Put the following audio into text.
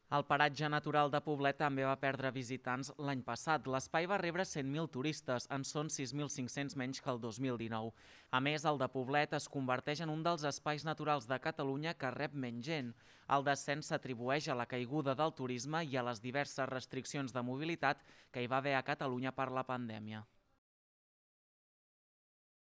El paratge natural de Poblet també va perdre visitants l'any passat. L'espai va rebre 100.000 turistes, en són 6.500 menys que el 2019. A més, el de Poblet es converteix en un dels espais naturals de Catalunya que rep menys gent. El descens s'atribueix a la caiguda del turisme i a les diverses restriccions de mobilitat que hi va haver a Catalunya per la pandèmia.